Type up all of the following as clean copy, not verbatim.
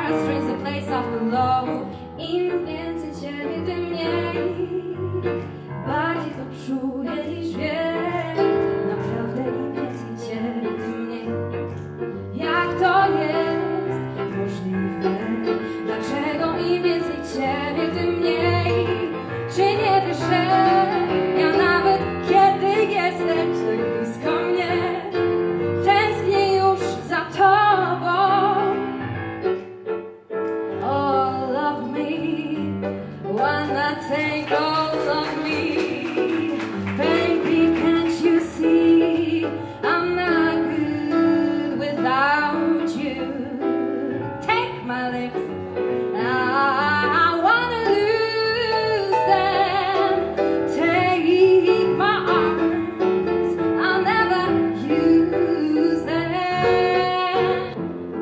strings the place of the love. Im więcej ciebie, tym mniej. Bardziej to czuję niż wiem. Naprawdę im więcej ciebie, tym mniej. Jak to jest możliwe? Dlaczego im więcej ciebie, tym mniej? Czy nie wiesz, że ja nawet kiedy jesteś tak blisko mnie, tęsknię już za tobą? All of me, wanna take all of me. Baby, can't you see I'm not good without you? Take my lips, I wanna lose them. Take my arms, I'll never use them.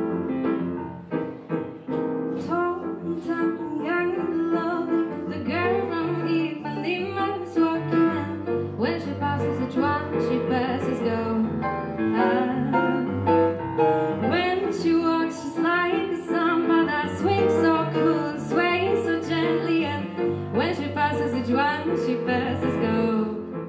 Tall and tiny, young and lovely, the girl from Ipanema is walking out. When she passes the one, she passes go. When she walks, she's like a samba that swings so cool and sways so gently. And when she passes each one, she passes go.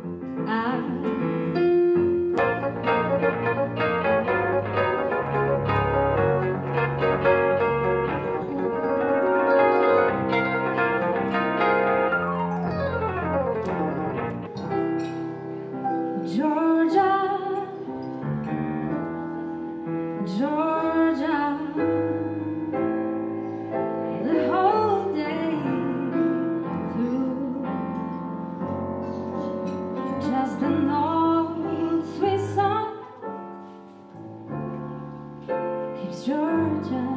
Georgia, Georgia, the whole day through, just an old sweet song keeps Georgia.